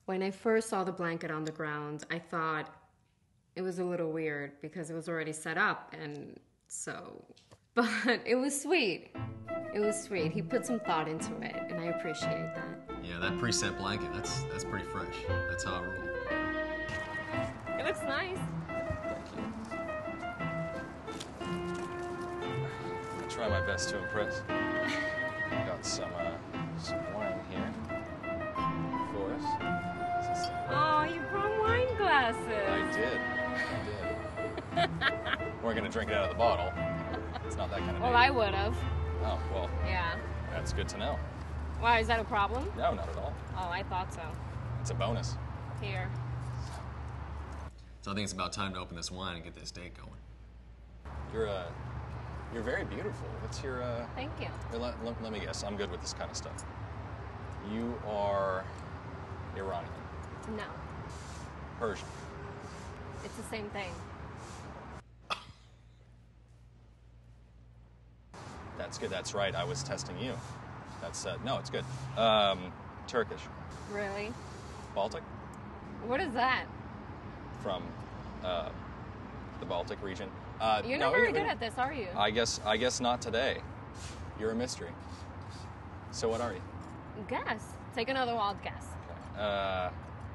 When I first saw the blanket on the ground, I thought it was a little weird because it was already set up, and so... But it was sweet. It was sweet. He put some thought into it, and I appreciate that. Yeah, that preset blanket, that's pretty fresh. That's how I roll. It looks nice. Thank you. I'll try my best to impress. Got some wine here for us. Oh, you brought wine glasses. I did. We're gonna drink it out of the bottle. It's not that kind of Well, day. I would have. Oh, well. Yeah. That's good to know. Why, is that a problem? No, not at all. Oh, I thought so. It's a bonus. Here. So I think it's about time to open this wine and get this date going. You're very beautiful. What's your, Thank you. Let me guess. I'm good with this kind of stuff. You are Iranian. No. Persian. It's the same thing. That's good. That's right. I was testing you. That's, no, it's good. Turkish. Really? Baltic? What is that? From, the Baltic region. You're not very good at this, are you? I guess not today. You're a mystery. So what are you? Guess. Take another wild guess. Okay.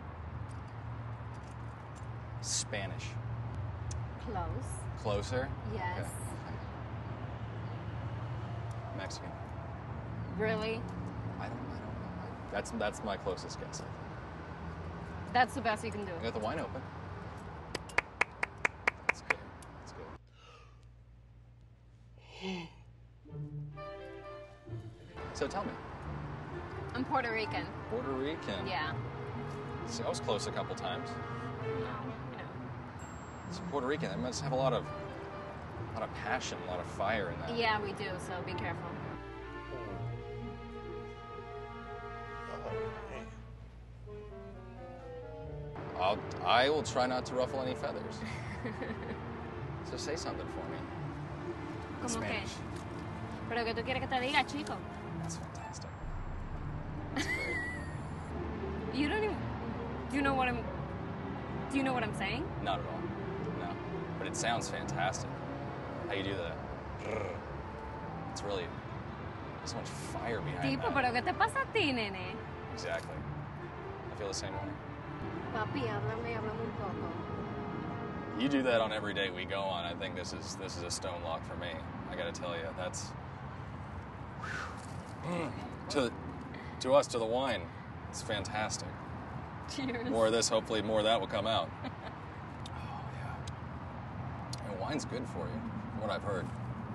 Spanish. Close. Closer? Yes. Okay. Mexican. Really? I don't know. That's my closest guess, I think. That's the best you can do. I got the wine open. That's good. That's good. So tell me. I'm Puerto Rican. Puerto Rican. Yeah. See, I was close a couple times. No, you know. So Puerto Rican, they must have a lot of passion, a lot of fire in that. Yeah, we do, so be careful. I will try not to ruffle any feathers. So say something for me. In ¿Cómo qué? Spanish. Pero que tú quieres que te diga, chico. That's fantastic. That's great. You don't even... Do you know what I'm saying? Not at all. No. But it sounds fantastic. How you do that? It's really... There's so much fire behind Tipo, that. pero ¿qué te pasa a ti, nene? Exactly. I feel the same way. Papi, háblame un poco. You do that on every date we go on. I think this is a stone lock for me. I gotta tell you, that's... To us, to the wine, it's fantastic. Cheers. More of this, hopefully more of that will come out. Oh, yeah. And wine's good for you, from what I've heard.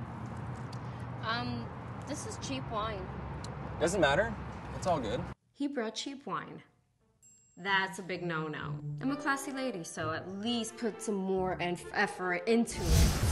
This is cheap wine. Doesn't matter. It's all good. He brought cheap wine. That's a big no-no. I'm a classy lady, so at least put some more effort into it.